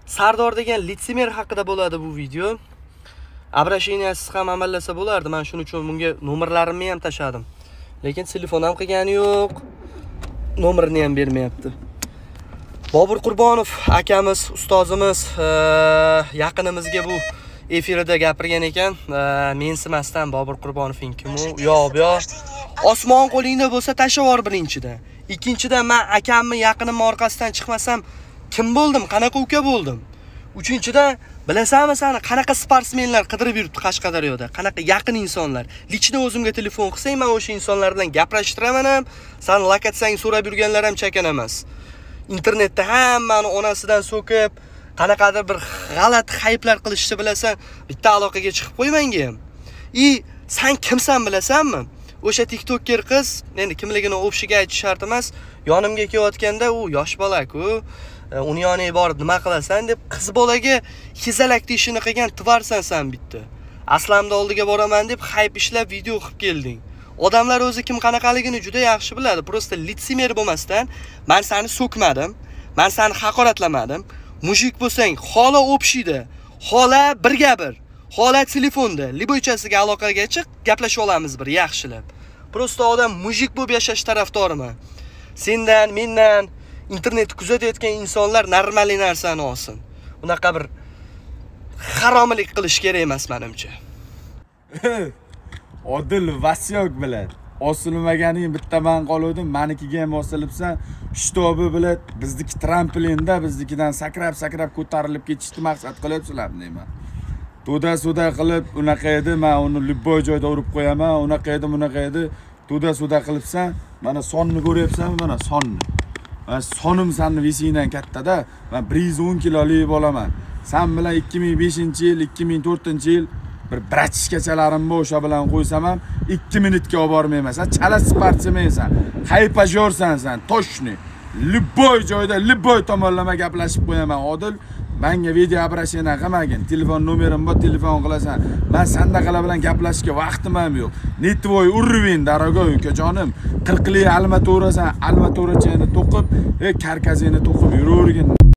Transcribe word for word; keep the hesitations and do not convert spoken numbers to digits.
Sardor degan litsimer haqida bo'ladi bu video. Обращениesiz ham amallasa bo'lardi. Men shuning uchun bunga nomerlarimni ham tashadim. Lekin telefon ham qilgani yo'q. Nomerini ham bermayapti. Bobur Qurbonov akamiz, ustozimiz yaqinimizga bu efirida gapirgan ekan. Mensimasdan Bobur Qurbonovning kim u? Yo'q, bu yo'q. Osmon qo'lingda bo'lsa tashlab yubor birinchidan. Ikkinchidan men akamni yaqinimni orqasidan chiqmasam kim bo'ldim? Qanaqa uka bo'ldim? Uchinchidan bilasanmi seni qanaqa sportsmenlar qidirib yuribdi Qashqadaryoda? Qanaqa yaqin insonlar. Lichda o'zimga telefon qilsang, men o'sha insonlar bilan gaplashtiraman ham, sen lokatsiyangni so'rab yurganlar ham chakan emas. Internetda hammani onasidan so'kib, qanaqadir bir g'alati hayplar qilishni bilasan, bitta aloqaga chiqib qo'ymanga ham. I sen kimsan bilasanmi? O'sha TikToker qiz, endi kimligini o'pshiga aytish shart emas, yonimga kelayotganda u yosh bola-ku, uni yoniga borib nima qilasan deb qiz bolaga hizalak ishini qilgan tvarsan sen bitta. Aslamda oldiga boraman deb hayp ishlab video qilib kelding. Odamlar o'zi kim qanaqaligini juda yaxshi biladi. Prosta litsimer bo'lmasdan, men seni so'kmadim, men seni haqoratlamadim. Mujik bo'lsang, xola o'pshida, xola birga bir, xola telefonda, liboychasiga aloqaga chiq, gaplashib olamiz bir yaxshilab. Prosta odam mujik bo'lib yashash tarafdoriman. Sendan, mendan internet kuzatayotgan insonlar normal narsani olsin. Unaqa bir haromilik qilish kerak emas menimcha. Odil Vasyok bilan osilmaganing bitta men qoluvdim, menikiga ham osilibsan. Shtobi bilan bizniki tramplinda biznikidan sakrab-sakrab ko'tarilib ketishni maqsad qilyapsizlarmi deyman. To'da-suda qilib unaqa edi, men uni любой joyda urib qo'yaman, unaqa edi, bunaqa edi. To'da-suda qilibsan, mana sonni ko'ryapsanmi, mana sonni. Men sonim seni vesingdan kattada, men bir yuz o'n kilolik bo'laman. Sen bilan ikki ming beshinchi yil, ikki ming to'rtinchi yil bir bratishkachalarim bor, o'sha bilan qo'ysam ham ikki minutga olib bormayman. Sen chala sportsmensan, haypajyorsan sen, toshni. Любой joyda, любой tomonlama gaplashib qo'yaman. Odil, menga video обращение qilmagin. Telefon nomerim bor, telefon qilasan. Men sandaqalar bilan gaplashishga vaqtim ham yo'q. Netvoy urvin, darogoy ukajonim. qirqlik alma to'rasan, alma to'rachani to'qib, e karkazini to'qib yuravergin.